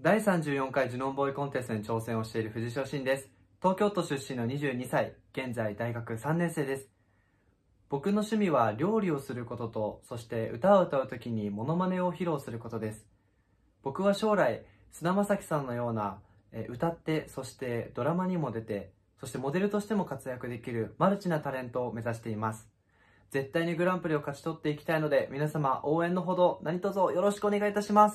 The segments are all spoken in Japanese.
第34回ジュノンボーイコンテストに挑戦をしている藤代真です。東京都出身の22歳、現在大学3年生です。僕の趣味は料理をすることと、そして歌を歌うときにモノマネを披露することです。僕は将来、菅田将暉さんのような歌って、そしてドラマにも出て、そしてモデルとしても活躍できるマルチなタレントを目指しています。絶対にグランプリを勝ち取っていきたいので、皆様応援のほど何卒よろしくお願いいたします。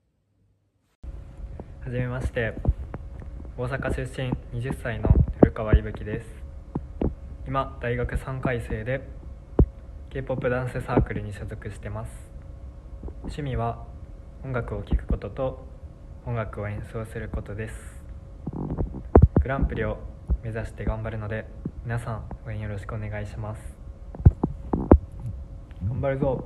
はじめまして、大阪出身20歳の古川いぶきです。今大学3回生で K-POP ダンスサークルに所属してます。趣味は音楽を聴くことと音楽を演奏することです。グランプリを目指して頑張るので、皆さん応援よろしくお願いします。頑張るぞ。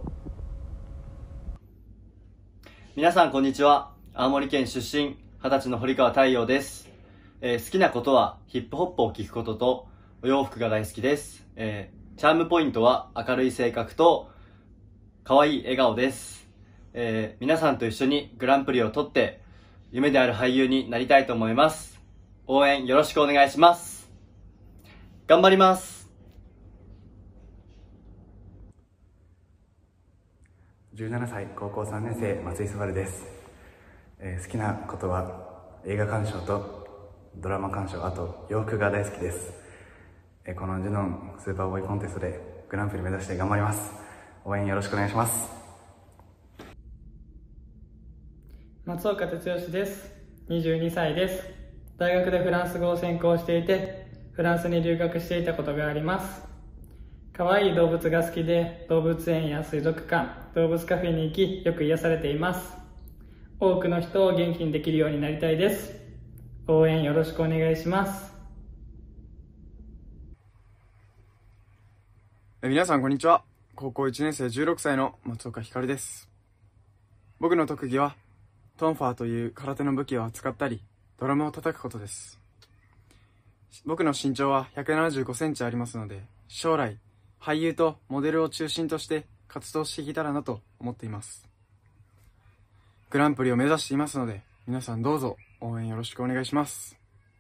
皆さんこんにちは。青森県出身20歳の堀川太陽です。好きなことはヒップホップを聴くこととお洋服が大好きです。チャームポイントは明るい性格と可愛い笑顔です。皆さんと一緒にグランプリを取って夢である俳優になりたいと思います。応援よろしくお願いします。頑張ります。 17歳高校3年生松井昴です。好きなことは映画鑑賞とドラマ鑑賞、あと洋服が大好きです。このジュノンスーパーボーイコンテストでグランプリ目指して頑張ります。応援よろしくお願いします。 松岡哲義です。22歳です。大学でフランス語を専攻していて、フランスに留学していたことがあります。可愛い動物が好きで、動物園や水族館、動物カフェに行き、よく癒されています。多くの人を元気にできるようになりたいです。応援よろしくお願いします。 皆さんこんにちは。高校1年生16歳の松岡ひかるです。僕の特技はトンファーという空手の武器を扱ったりドラムを叩くことです。僕の身長は175センチありますので、将来俳優とモデルを中心として活動していけたらなと思っています。グランプリを目指していますので、皆さんどうぞ応援よろしくお願いします。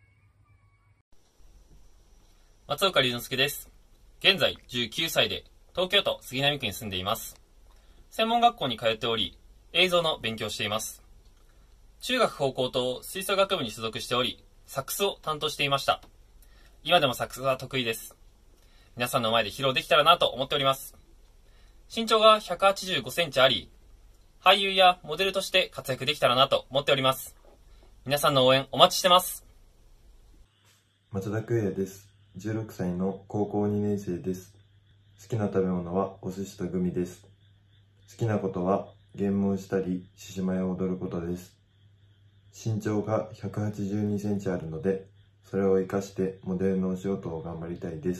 松岡龍之介です。現在19歳で東京都杉並区に住んでいます。専門学校に通っており、映像の勉強をしています。中学高校と吹奏楽部に所属しており、サックスを担当していました。今でもサックスは得意です。皆さんの前で披露できたらなと思っております。身長が185センチあり、俳優やモデルとして活躍できたらなと思っております。皆さんの応援お待ちしてます。 松田久也です。16歳の高校2年生です。好きな食べ物はお寿司とグミです。好きなことはゲームをしたり獅子舞を踊ることです。身長が182センチあるので、それを生かしてモデルのお仕事を頑張りたいです。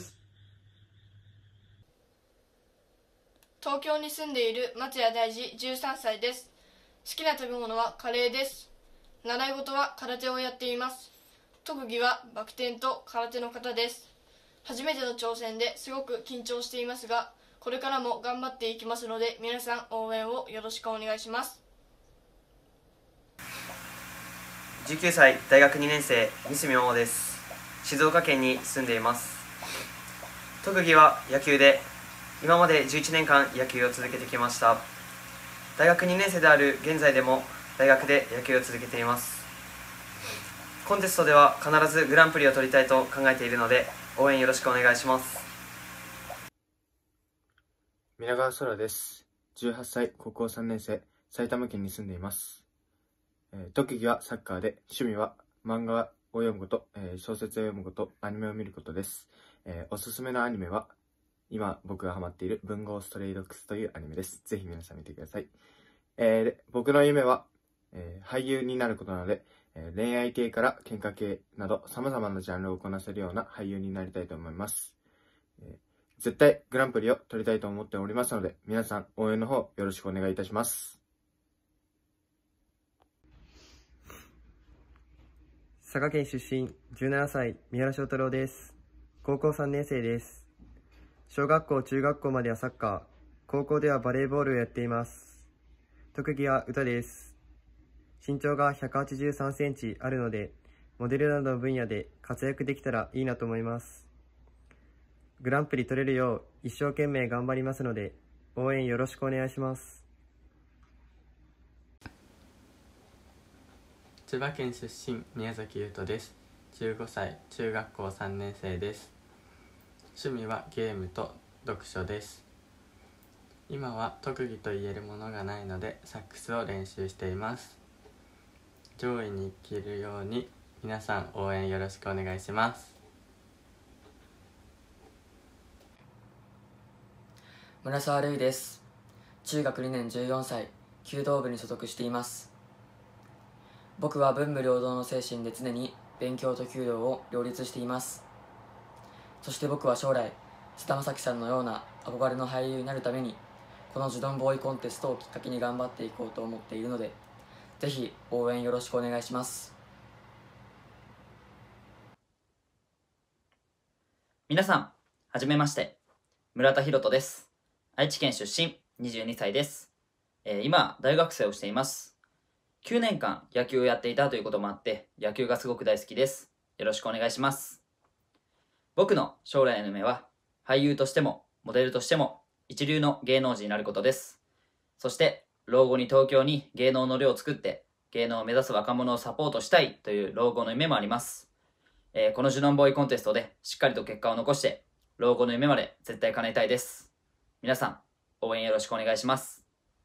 東京に住んでいる松谷大二13歳です。好きな食べ物はカレーです。習い事は空手をやっています。特技はバク転と空手の形です。初めての挑戦ですごく緊張していますが、これからも頑張っていきますので、皆さん応援をよろしくお願いします。 19歳大学2年生西見桃です。静岡県に住んでいます。特技は野球で、今まで11年間野球を続けてきました。大学2年生である現在でも大学で野球を続けています。コンテストでは必ずグランプリを取りたいと考えているので、応援よろしくお願いします。 皆川空です。18歳高校3年生、埼玉県に住んでいます。特技はサッカーで、趣味は漫画を読むこと、小説を読むこと、アニメを見ることです。おすすめのアニメは今僕がハマっている文豪ストレイドックスというアニメです。ぜひ皆さん見てください。僕の夢は、俳優になることなので、恋愛系から喧嘩系など様々なジャンルをこなせるような俳優になりたいと思います。絶対グランプリを取りたいと思っておりますので、皆さん応援の方よろしくお願いいたします。 佐賀県出身17歳三原翔太郎です。高校3年生です。小学校中学校まではサッカー、高校ではバレーボールをやっています。特技は歌です。 身長が183センチあるので、モデルなどの分野で活躍できたらいいなと思います。グランプリ取れるよう一生懸命頑張りますので、応援よろしくお願いします。 千葉県出身、宮崎優斗です。15歳、中学校3年生です。趣味はゲームと読書です。今は特技と言えるものがないのでサックスを練習しています。上位に行けるように皆さん応援よろしくお願いします。 村沢瑠衣です。中学2年14歳、弓道部に所属しています。僕は文武両道の精神で常に勉強と弓道を両立しています。そして僕は将来、菅田将暉さんのような憧れの俳優になるために、このジュノンボーイコンテストをきっかけに頑張っていこうと思っているので、ぜひ応援よろしくお願いします。 皆さん、はじめまして。村田博人です。愛知県出身、22歳です。今、大学生をしています。9年間野球をやっていたということもあって、野球がすごく大好きです。よろしくお願いします。僕の将来の夢は、俳優としても、モデルとしても、一流の芸能人になることです。そして、老後に東京に芸能の寮を作って、芸能を目指す若者をサポートしたいという老後の夢もあります。このジュノンボーイコンテストでしっかりと結果を残して、老後の夢まで絶対叶えたいです。皆さん、応援よろしくお願いします。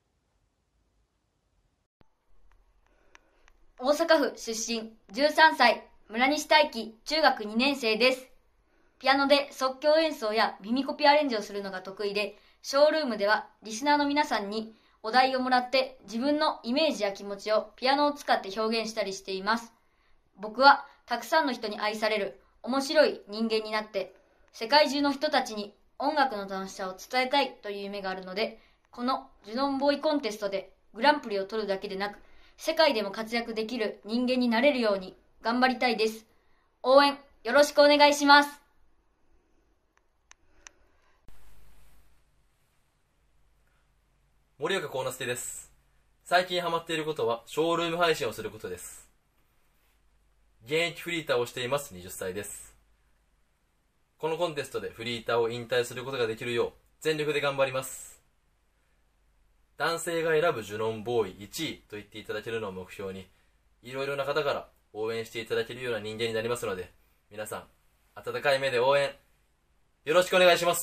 大阪府出身、13歳、村西大輝、中学2年生です。ピアノで即興演奏や耳コピアレンジをするのが得意で、ショールームではリスナーの皆さんにお題をもらって自分のイメージや気持ちをピアノを使って表現したりしています。僕はたくさんの人に愛される面白い人間になって、世界中の人たちに音楽の楽しさを伝えたいという夢があるので、このジュノンボーイコンテストでグランプリを取るだけでなく、世界でも活躍できる人間になれるように頑張りたいです。応援よろしくお願いします。 森岡幸之助です。最近ハマっていることはショールーム配信をすることです。現役フリーターをしています。20歳です。このコンテストでフリーターを引退することができるよう全力で頑張ります。男性が選ぶジュノンボーイ1位と言っていただけるのを目標に、いろいろな方から応援していただけるような人間になりますので、皆さん温かい目で応援よろしくお願いします。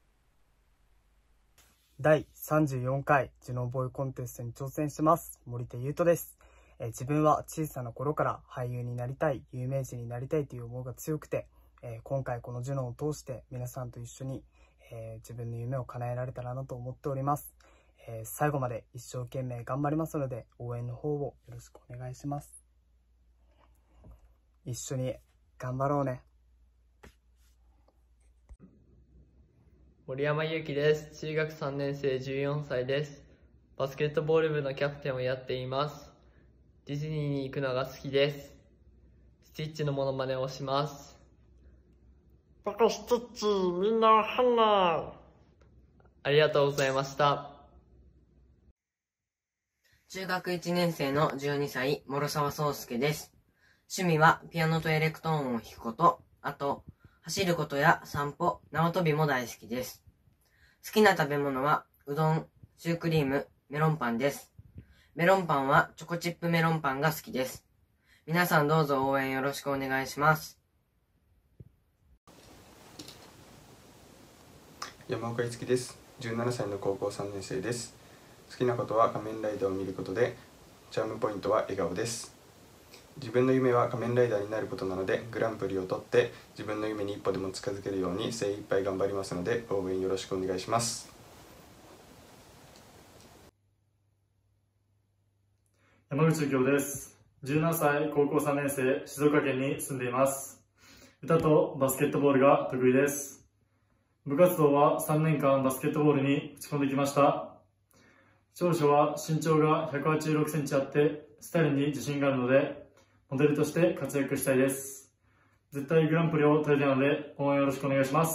第34回ジュノンボーイコンテストに挑戦してます。森手優斗です。自分は小さな頃から俳優になりたい、有名人になりたいという思いが強くて、今回このジュノンを通して皆さんと一緒に、自分の夢を叶えられたらなと思っております。最後まで一生懸命頑張りますので、応援の方をよろしくお願いします。一緒に頑張ろうね。 森山祐希です。中学3年生、14歳です。バスケットボール部のキャプテンをやっています。ディズニーに行くのが好きです。スティッチのモノマネをします。 僕スティッチ、みんなわかんない。 ありがとうございました。 中学1年生の12歳、諸沢宗介です。趣味はピアノとエレクトーンを弾くこと、あと、走ることや散歩、縄跳びも大好きです。好きな食べ物は、うどん、シュークリーム、メロンパンです。メロンパンはチョコチップメロンパンが好きです。皆さんどうぞ応援よろしくお願いします。 山岡樹です。17歳の高校3年生です。好きなことは仮面ライダーを見ることで、チャームポイントは笑顔です。自分の夢は仮面ライダーになることなので、グランプリを取って自分の夢に一歩でも近づけるように精一杯頑張りますので、応援よろしくお願いします。 山口幸雄です。17歳、高校3年生、静岡県に住んでいます。歌とバスケットボールが得意です。部活動は3年間バスケットボールに打ち込んできました。長所は身長が186センチあって、スタイルに自信があるので、モデルとして活躍したいです。絶対グランプリを取りたいので、応援よろしくお願いします。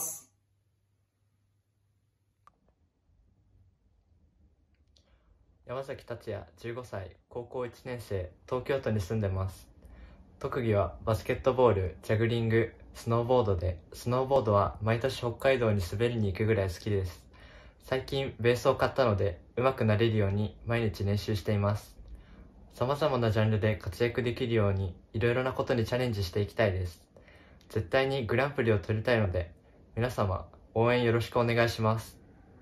山崎達也15歳高校1年生東京都に住んでます。特技はバスケットボール、ジャグリング、スノーボードで、スノーボードは毎年北海道に滑りに行くぐらい好きです。最近ベースを買ったので上手くなれるように毎日練習しています。様々なジャンルで活躍できるようにいろいろなことにチャレンジしていきたいです。絶対にグランプリを取りたいので皆様応援よろしくお願いします。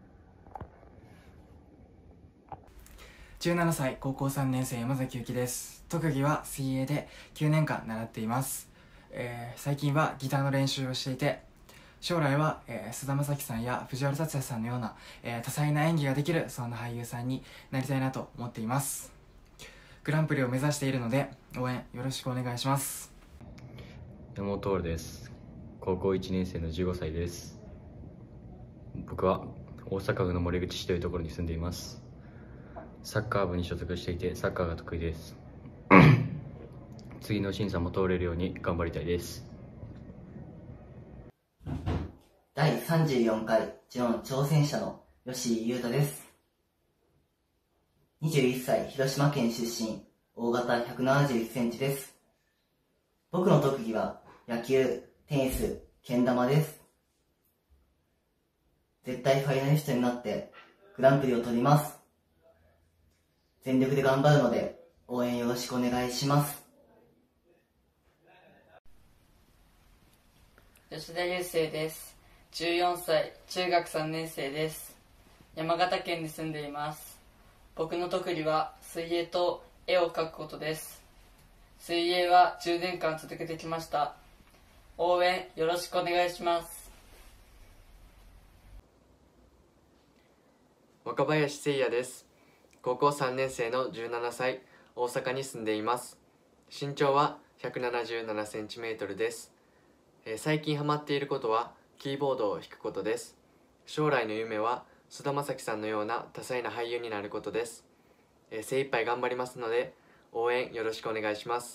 17歳高校3年生山崎ゆきです。特技は水泳で9年間習っています。最近はギターの練習をしていて、将来は菅田将暉さんや藤原竜也さんのような多彩な演技ができるそんな俳優さんになりたいなと思っています。グランプリを目指しているので応援よろしくお願いします。 山本徹です。高校1年生の15歳です。僕は大阪府の森口市というところに住んでいます。サッカー部に所属していてサッカーが得意です。次の審査も通れるように頑張りたいです。 第34回ジオン挑戦者の吉井優太です。21歳広島県出身、大型171センチです。僕の特技は野球、テニス、けん玉です。絶対ファイナリストになってグランプリを取ります。全力で頑張るので応援よろしくお願いします。 吉田優生です。14歳、中学3年生です。山形県に住んでいます。僕の特技は水泳と絵を描くことです。水泳は10年間続けてきました。応援よろしくお願いします。 若林誠也です。高校3年生の17歳、大阪に住んでいます。身長は177センチメートルです。最近ハマっていることはキーボードを弾くことです。将来の夢は菅田将暉さんのような多彩な俳優になることです。精一杯頑張りますので応援よろしくお願いします。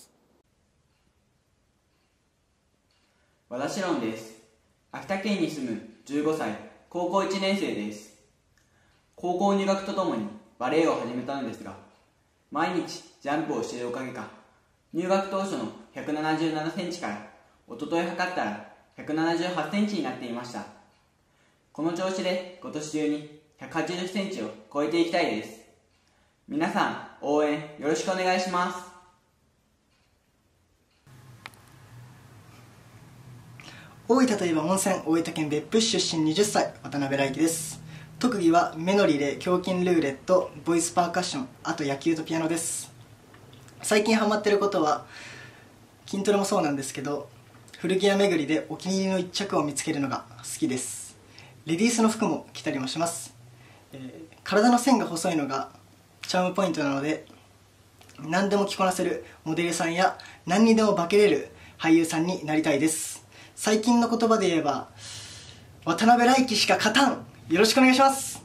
和田志論です。秋田県に住む15歳、高校1年生です。高校入学とともにバレエを始めたのですが、毎日ジャンプをしているおかげか、入学当初の177センチから一昨日測ったら178センチになっていました。この調子で今年中に180センチを超えていきたいです。皆さん応援よろしくお願いします。 大分といえば温泉、大分県別府市出身20歳、渡辺来輝です。特技は目のリレー、胸筋ルーレット、ボイスパーカッション、あと野球とピアノです。最近ハマってることは筋トレもそうなんですけど、古着屋巡りでお気に入りの一着を見つけるのが好きです。レディースの服も着たりもします。体の線が細いのがチャームポイントなので、何でも着こなせるモデルさんや何にでも化けれる俳優さんになりたいです。最近の言葉で言えば渡辺来輝しか勝たん。よろしくお願いします。